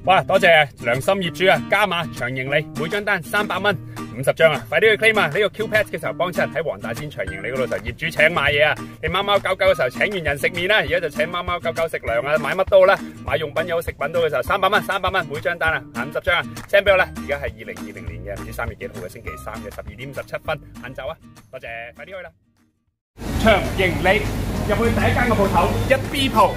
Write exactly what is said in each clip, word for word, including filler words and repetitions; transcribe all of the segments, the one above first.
哇！多謝良心業主啊，加碼長盈利，每張單三百蚊，五十張啊！快啲去 claim 啊！呢個 Q Pass 嘅時候幫襯喺黃大仙長盈利嗰度時候，業主請買嘢啊！你貓貓狗狗嘅時候請完人食麵啦，而家就請貓貓狗狗食糧啊！買乜都啦，買用品有食品都嘅時候，三百蚊，三百蚊每張單啊，限五十張啊 ！send 俾我啦！而家係二零二零年嘅唔知三月幾號嘅星期三嘅十二點五十七分晏晝啊！多謝，快啲去啦！長盈利入去第一間嘅鋪頭一 B 鋪。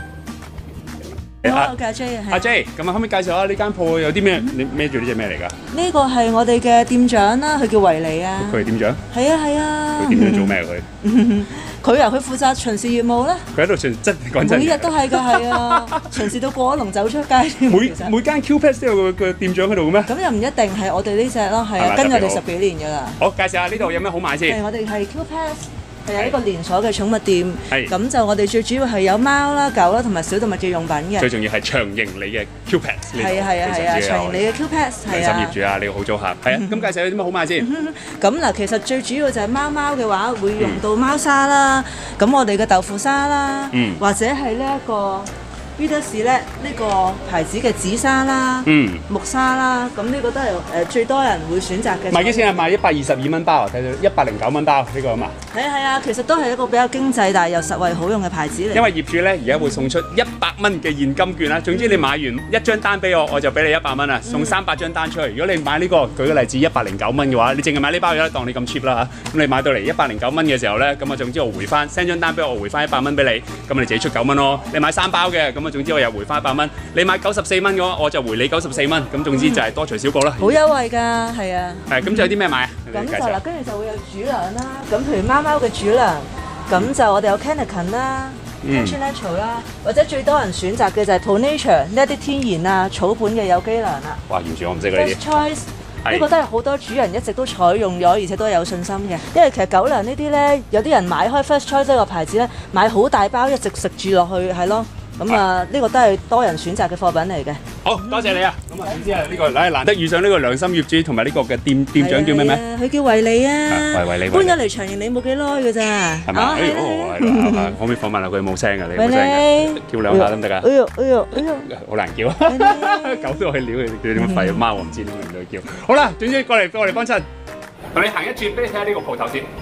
好，阿 J 啊， 阿 J，咁啊，可唔可以介紹下呢間鋪有啲咩？你孭住呢隻咩嚟㗎？ 呢個係我哋嘅店長啦，佢叫維尼啊。 佢係店長？ 係啊係啊。 佢店長做咩佢？ 佢由佢負責巡視業務啦。 佢喺度巡，真講真。 每日都係㗎，係啊，巡視到過咗龍走出街。 每每間 Q Pass 都有個個店長喺度嘅咩？ 咁又唔一定係我哋呢隻咯，係啊，跟咗我哋十幾年㗎啦。 好，介紹下呢度有咩好買先。 係我哋係 Q Pass。係有呢個連鎖嘅寵物店， 係咁就我哋最主要係有貓啦、狗啦同埋小動物嘅用品嘅。 最重要係長盈利嘅 Q Pass。 係啊係啊係啊，長盈利嘅 Q Pass 係啊。 良心業主啊，你個好租客。係啊，咁介紹有啲咩好買先？ 咁嗱，其實最主要就係貓貓嘅話，會用到貓砂啦，咁我哋嘅豆腐砂啦，或者係呢一個。Vidas 咧呢個牌子嘅紫砂啦，嗯，木砂啦，咁呢個都係誒最多人會選擇嘅。 賣幾錢啊？賣一百二十二蚊包啊，睇到一百零九蚊包呢個啊嘛。 係啊係啊，其實都係一個比較經濟，但係又實惠好用嘅牌子嚟。 因為業主咧而家會送出一百蚊嘅現金券啦，總之你買完一張單俾我，我就俾你一百蚊啊，送三百張單出去。如果你買呢個，舉個例子一百零九蚊嘅話，你淨係買呢包嘢當你咁 cheap 啦嚇，咁你買到嚟一百零九蚊嘅時候咧，咁啊總之我回翻 send 張單俾我，我回翻一百蚊俾你，咁你自己出九蚊咯。你買三包嘅，咁啊總之我又回翻一百蚊。你買九十四蚊嘅話，我就回你九十四蚊。咁總之就係多除少補啦。 好優惠㗎，係啊。 係，咁仲有啲咩買啊？ 咁就嗱，跟住就會有主糧啦。咁譬如貓貓嘅主糧，咁就我哋有 Cannican 啦、Natural 啦，或者最多人選擇嘅就係 ProNature 呢一啲天然啊草本嘅有機糧啦。 哇！完全我唔識嗰啲。 First Choice 呢個都係好多主人一直都採用咗，而且都有信心嘅。因為其實狗糧呢啲咧，有啲人買開 First Choice 呢個牌子咧，買好大包一直食住落去，係咯。咁啊，呢個都係多人選擇嘅貨品嚟嘅。 好多謝你啊！咁啊，點知啊呢個唉難得遇上呢個良心業主同埋呢個嘅店店長叫咩名？ 佢叫維利啊， 維維利。 搬咗嚟長盈利冇幾耐嘅咋。 係咪？哎哦，係啦，可唔可以訪問下佢冇聲嘅？你冇聲嘅，叫兩下得唔得㗎？ 哎呦哎呦哎呦， 好難叫，狗都可以撩佢，佢點樣吠？貓我唔知點解唔到叫。好啦，總之過嚟過嚟幫襯，同你行一轉，俾你睇下呢個鋪頭先。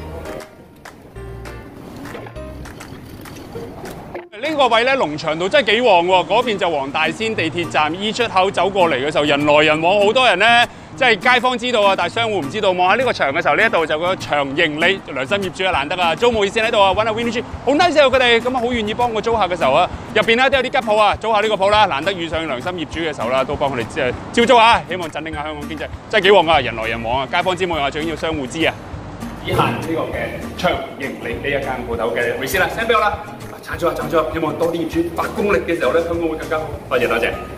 呢個位咧龍翔道真係幾旺喎，嗰邊就黃大仙地鐵站 E 出口走過嚟嘅時候，人來人往，好多人咧，即係街坊知道啊，但係商戶唔知道。望下呢個場嘅時候，呢一度就個長盈利良心業主啊，難得啊，租務熱線喺度啊，揾下 Winnie 豬，好 nice 啊佢哋，咁啊好願意幫個租客嘅時候啊，入邊咧都有啲吉鋪啊，租下呢個鋪啦，難得遇上良心業主嘅時候啦，都幫佢哋即係招租啊，希望振興下香港經濟，真係幾旺啊，人來人往啊，街坊知冇啊，最緊要商戶知啊。以下呢個嘅長盈利呢一間鋪頭嘅回事啦 ，send 俾我啦。撐咗啊，撐咗！希望多啲業主發功力嘅時候咧，香港會更加好。多謝多謝。